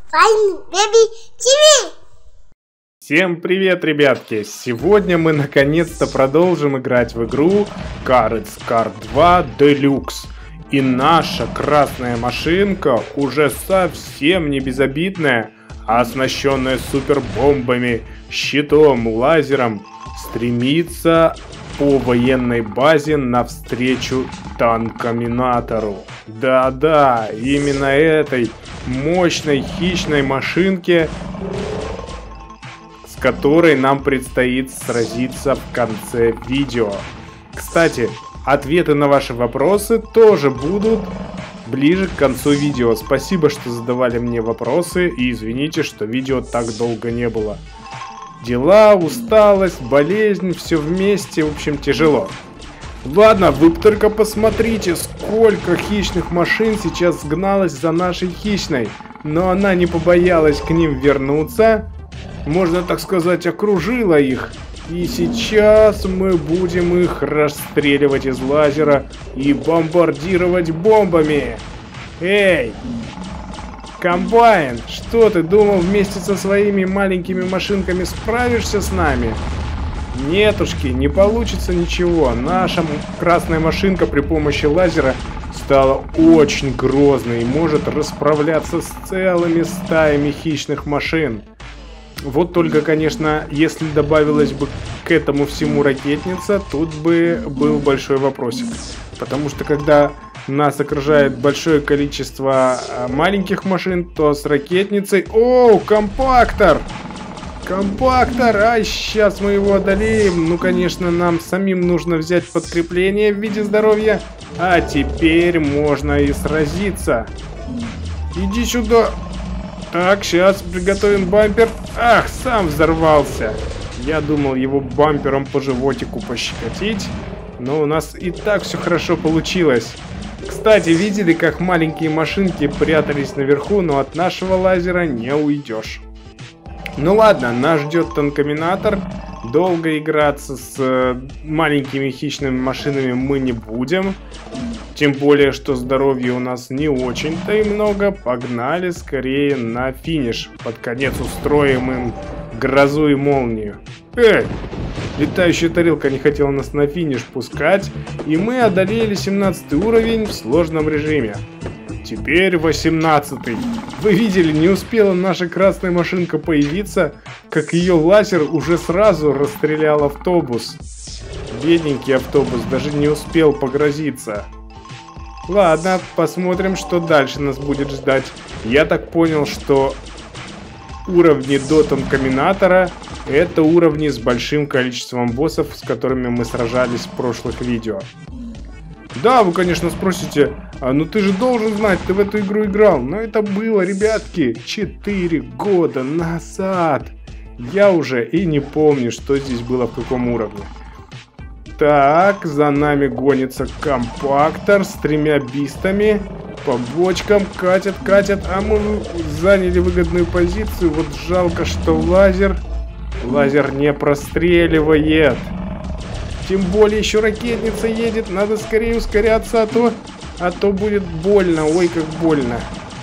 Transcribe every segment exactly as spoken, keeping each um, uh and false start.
Fine Baby ти ви. Всем привет, ребятки! Сегодня мы наконец-то продолжим играть в игру Carrots Kart два Deluxe. И наша красная машинка уже совсем не безобидная, а оснащенная супербомбами, щитом, лазером, стремится по военной базе навстречу танкоминатору. Да-да, именно этой мощной хищной машинке, с которой нам предстоит сразиться в конце видео. Кстати, ответы на ваши вопросы тоже будут ближе к концу видео. Спасибо, что задавали мне вопросы, и извините, что видео так долго не было. Дела, усталость, болезнь, все вместе, в общем, тяжело. Ладно, вы только посмотрите, сколько хищных машин сейчас сгналось за нашей хищной. Но она не побоялась к ним вернуться. Можно так сказать, окружила их. И сейчас мы будем их расстреливать из лазера и бомбардировать бомбами. Эй! Комбайн, что ты думал, вместе со своими маленькими машинками справишься с нами? Нетушки, не получится ничего. Наша красная машинка при помощи лазера стала очень грозной и может расправляться с целыми стаями хищных машин. Вот только, конечно, если добавилась бы к этому всему ракетница, тут бы был большой вопросик. Потому что когда нас окружает большое количество маленьких машин, то с ракетницей... О, компактор! Компактор! Ай, сейчас мы его одолеем. Ну, конечно, нам самим нужно взять подкрепление в виде здоровья. А теперь можно и сразиться. Иди сюда. Так, сейчас приготовим бампер. Ах, сам взорвался. Я думал его бампером по животику пощекотить. Но у нас и так все хорошо получилось. Кстати, видели, как маленькие машинки прятались наверху, но от нашего лазера не уйдешь. Ну ладно, нас ждет танкоминатор. Долго играться с маленькими хищными машинами мы не будем. Тем более, что здоровья у нас не очень-то и много. Погнали скорее на финиш. Под конец устроим им грозу и молнию. Эй! Летающая тарелка не хотела нас на финиш пускать. И мы одолели семнадцатый уровень в сложном режиме. Теперь восемнадцатый. Вы видели, не успела наша красная машинка появиться, как ее лазер уже сразу расстрелял автобус. Бедненький автобус даже не успел погрозиться. Ладно, посмотрим, что дальше нас будет ждать. Я так понял, что уровни до танкоминатора — это уровни с большим количеством боссов, с которыми мы сражались в прошлых видео. Да, вы, конечно, спросите, а ну ты же должен знать, ты в эту игру играл. Но это было, ребятки, четыре года назад. Я уже и не помню, что здесь было в каком уровне. Так, за нами гонится компактор с тремя бистами. По бочкам катят, катят, а мы заняли выгодную позицию. Вот жалко, что лазер, лазер не простреливает. Тем более еще ракетница едет, надо скорее ускоряться, а то, а то будет больно, ой, как больно.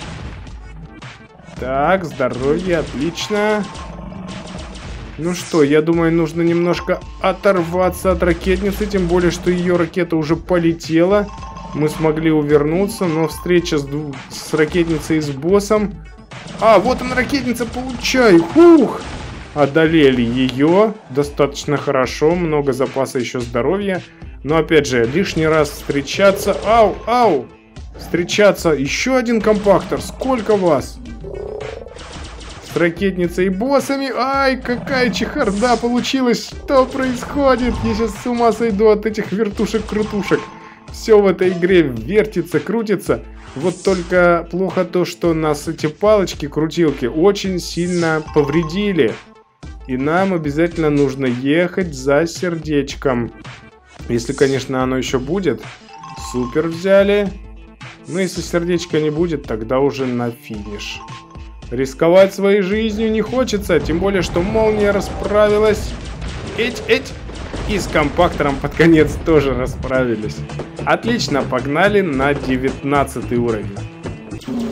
Так, здоровье, отлично. Ну что, я думаю, нужно немножко оторваться от ракетницы, тем более, что ее ракета уже полетела. Мы смогли увернуться, но встреча с, с ракетницей и с боссом... А, вот она, ракетница, получай! Фух! Одолели ее достаточно хорошо, много запаса еще здоровья. Но опять же, лишний раз встречаться... Ау, ау! Встречаться, еще один компактор, сколько вас? С ракетницей и боссами. Ай, какая чехарда получилась. Что происходит? Я сейчас с ума сойду от этих вертушек-крутушек. Все в этой игре вертится, крутится. Вот только плохо то, что нас эти палочки-крутилки очень сильно повредили. И нам обязательно нужно ехать за сердечком. Если, конечно, оно еще будет. Супер, взяли. Но если сердечка не будет, тогда уже на финиш. Рисковать своей жизнью не хочется. Тем более, что молния расправилась. Эть, эть. И с компактором под конец тоже расправились. Отлично, погнали на девятнадцатый уровень.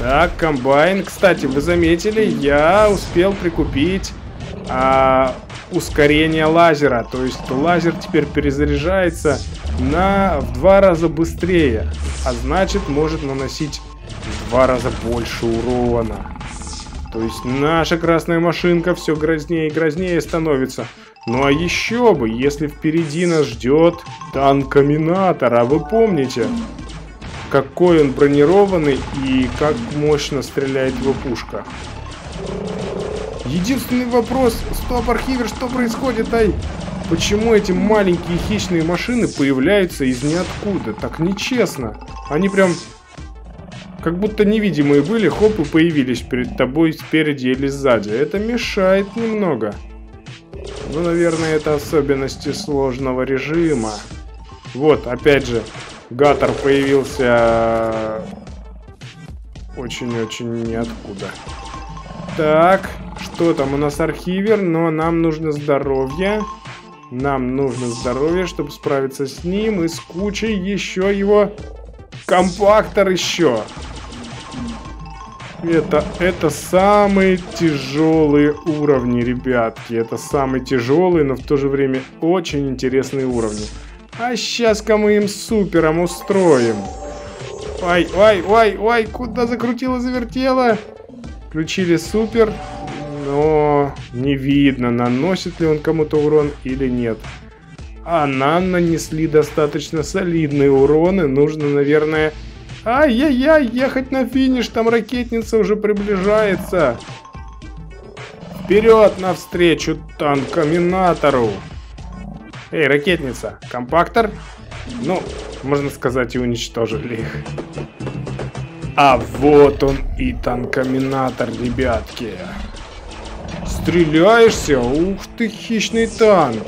Так, комбайн. Кстати, вы заметили, я успел прикупить а, ускорение лазера. То есть лазер теперь перезаряжается на в два раза быстрее. А значит, может наносить в два раза больше урона. То есть наша красная машинка все грознее и грознее становится. Ну а еще бы, если впереди нас ждет танкоминатор. А вы помните, какой он бронированный и как мощно стреляет его пушка? Единственный вопрос, стоп, архивер, что происходит, ай? Почему эти маленькие хищные машины появляются из ниоткуда? Так нечестно. Они прям как будто невидимые были, хоп, и появились перед тобой спереди или сзади. Это мешает немного. Ну, наверное, это особенности сложного режима. Вот, опять же, Гатор появился очень-очень ниоткуда. Так, что там у нас архивер? Но нам нужно здоровье. Нам нужно здоровье, чтобы справиться с ним и с кучей еще его. Компактор еще. Это, это самые тяжелые уровни, ребятки. Это самые тяжелые, но в то же время очень интересные уровни. А сейчас-ка мы им супером устроим. Ой, ой, ой, ой, куда закрутила, завертела. Включили супер, но не видно, наносит ли он кому-то урон или нет. А нам нанесли достаточно солидные уроны. Нужно, наверное... Ай-яй-яй, ехать на финиш, там ракетница уже приближается. Вперед навстречу танкоминатору. Эй, ракетница, компактор? Ну, можно сказать, и уничтожили их. А вот он и танкоминатор, ребятки. Стреляешься? Ух ты, хищный танк.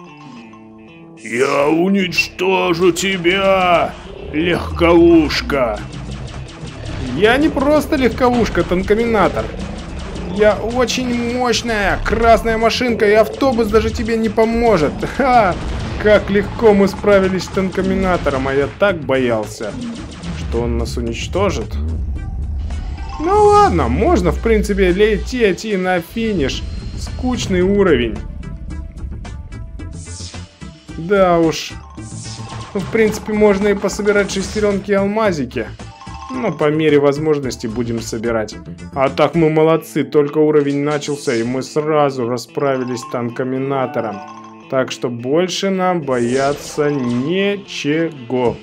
Я уничтожу тебя, легковушка. Я не просто легковушка, танкоминатор. Я очень мощная красная машинка, и автобус даже тебе не поможет. Ха! Как легко мы справились с танкоминатором, а я так боялся, что он нас уничтожит. Ну ладно, можно в принципе лететь и на финиш. Скучный уровень. Да уж. Ну, в принципе, можно и пособирать шестеренки и алмазики. Но по мере возможности будем собирать. А так мы молодцы, только уровень начался, и мы сразу расправились с танкоминатором. Так что больше нам бояться нечего.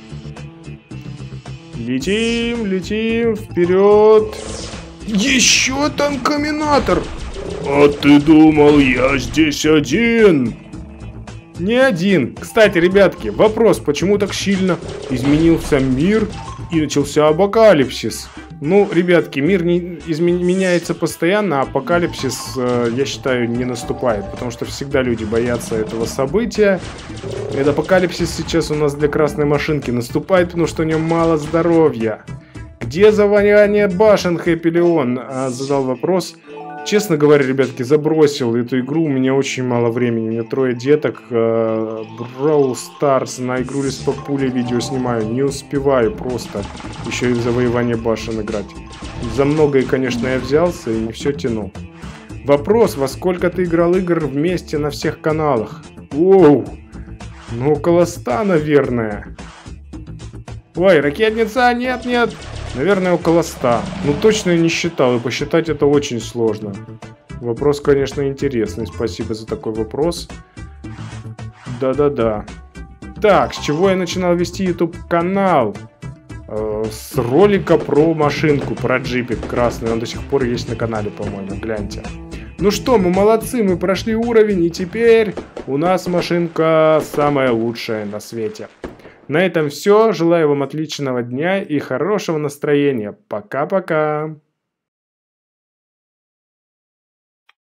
Летим, летим, вперед. Еще танкоминатор! А ты думал, я здесь один? Не один. Кстати, ребятки, вопрос, почему так сильно изменился мир и начался апокалипсис? Ну, ребятки, мир не измен... меняется постоянно, а апокалипсис, э, я считаю, не наступает, потому что всегда люди боятся этого события. Этот апокалипсис сейчас у нас для красной машинки наступает, потому что у нее мало здоровья. Где завоевание башен, Хэппи Леон? А, задал вопрос. Честно говоря, ребятки, забросил эту игру, у меня очень мало времени, у меня трое деток, Brawl Stars, на игру Лес Папуля видео снимаю, не успеваю просто еще и в завоевание башен играть. За многое, конечно, я взялся и не все тянул. Вопрос, во сколько ты играл игр вместе на всех каналах? Оу, ну около ста, наверное. Ой, ракетница, нет, нет. Наверное, около ста. Ну, точно я не считал, и посчитать это очень сложно. Вопрос, конечно, интересный. Спасибо за такой вопрос. Да-да-да. Так, с чего я начинал вести YouTube-канал? Э, с ролика про машинку, про джипик красный. Он до сих пор есть на канале, по-моему. Гляньте. Ну что, мы молодцы, мы прошли уровень, и теперь у нас машинка самая лучшая на свете. На этом все. Желаю вам отличного дня и хорошего настроения. Пока-пока.